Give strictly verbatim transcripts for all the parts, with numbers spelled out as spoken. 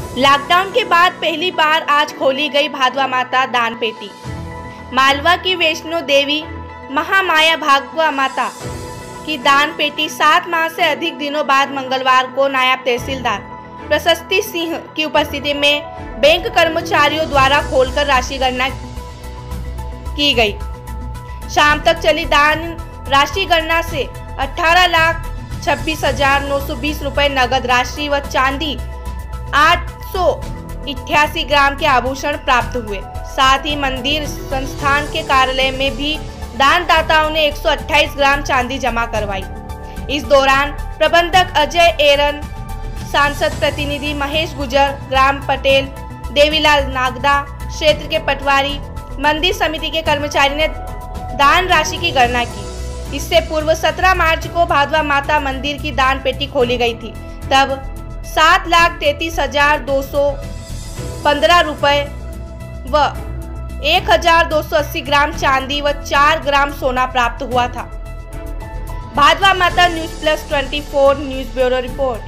Lockdown के बाद पहली बार आज खोली गई भादवा माता दान पेटी। मालवा की वैष्णो देवी महामाया भागवा माता की दान पेटी सात माह से अधिक दिनों बाद मंगलवार को नायब तहसीलदार प्रशस्ति सिंह की उपस्थिति में बैंक कर्मचारियों द्वारा खोलकर राशि गणना की गई। शाम तक चली दान राशि गणना से अठारह लाख छब्बीस हजार नौ सौ बीस रुपए नगद राशि व चांदी आठ सौ इक्यासी ग्राम के आभूषण प्राप्त हुए। साथ ही मंदिर संस्थान के कार्यालय में भी दानदाताओं ने एक सौ अट्ठाईस ग्राम चांदी जमा करवाई। इस दौरान प्रबंधक अजय एरन, सांसद प्रतिनिधि महेश गुजर, ग्राम पटेल, देवीलाल नागदा, क्षेत्र के पटवारी, मंदिर समिति के कर्मचारी ने दान राशि की गणना की। इससे पूर्व सत्रह मार्च को भादवा माता मंदिर की दान पेटी खोली गई थी। तब सात लाख तैतीस हजार दो सौ पंद्रह रुपए व एक हजार दो सौ अस्सी ग्राम चांदी व चार ग्राम सोना प्राप्त हुआ था। Bhadwa Mata news plus twenty four news bureau report.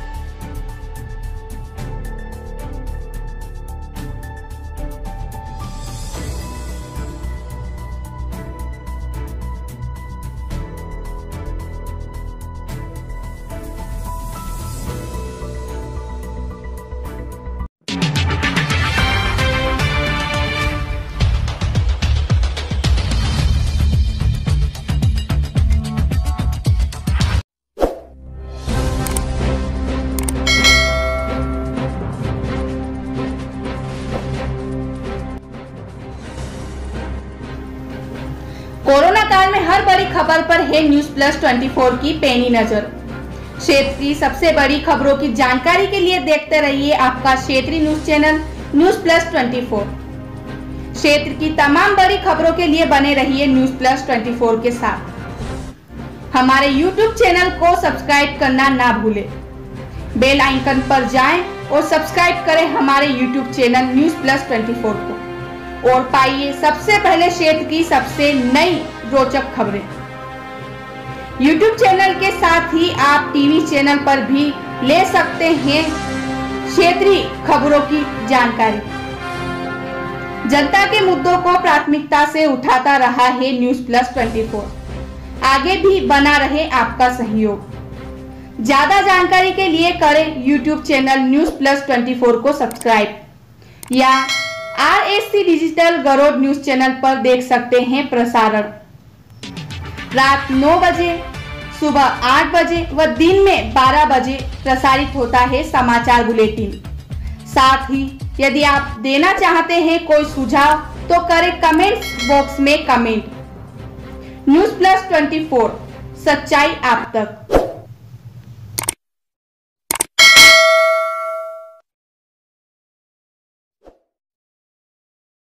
Corona काल में हर बड़ी खबर पर है न्यूज प्लस ट्वेंटी फोर की पैनी नजर। क्षेत्र की सबसे बड़ी खबरों की जानकारी के लिए देखते रहिए आपका क्षेत्रीय news channel news plus twenty four. क्षेत्र की तमाम बड़ी खबरों के लिए बने रहिए न्यूज प्लस ट्वेंटी फोर के साथ। हमारे यूट्यूब चैनल को सब्सक्राइब करना ना भूलें। बेल आइकन पर जाएं और सब्सक्राइब करें हमारे YouTube channel news plus twenty four को और पाइए सबसे पहले क्षेत्र की सबसे नई रोचक खबरें। यूट्यूब चैनल के साथ ही आप टीवी चैनल पर भी ले सकते हैं क्षेत्रीय खबरों की जानकारी। जनता के मुद्दों को प्राथमिकता से उठाता रहा है न्यूज प्लस ट्वेंटी फोर। आगे भी बना रहे आपका सहयोग। ज्यादा जानकारी के लिए करें YouTube channel news plus twenty four को सब्सक्राइब या R S C digital Garoth news channel पर देख सकते हैं प्रसारण। रात नौ बजे, सुबह आठ बजे व दिन में बारह बजे प्रसारित होता है समाचार बुलेटिन। साथ ही यदि आप देना चाहते हैं कोई सुझाव तो करें कमेंट्स बॉक्स में comment. News plus twenty four, सच्चाई आप तक।